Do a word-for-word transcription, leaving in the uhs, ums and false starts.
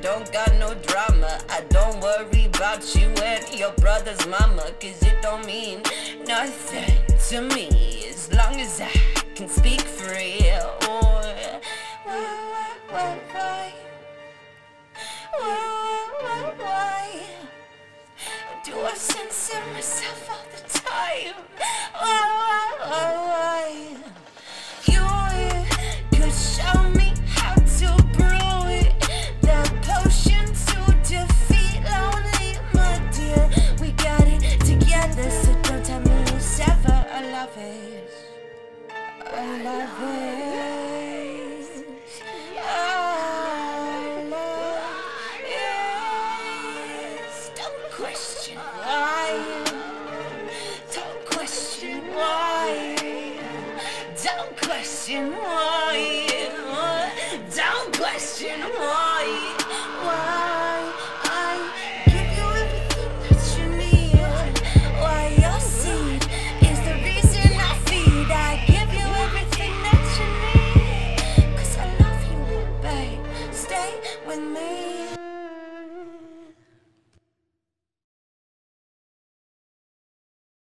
don't got no drama. I don't worry about you and your brother's mama, cause it don't mean nothing to me as long as I can speak free. Or why, why, why, why, why, why do I censor myself all the time? Why, why, why, why? You could show me how to brew it, that potion to defeat lonely, my dear. We got it together, so don't tell me it's ever. I love it, I love it, I love it. Don't question why, don't question why, don't question why.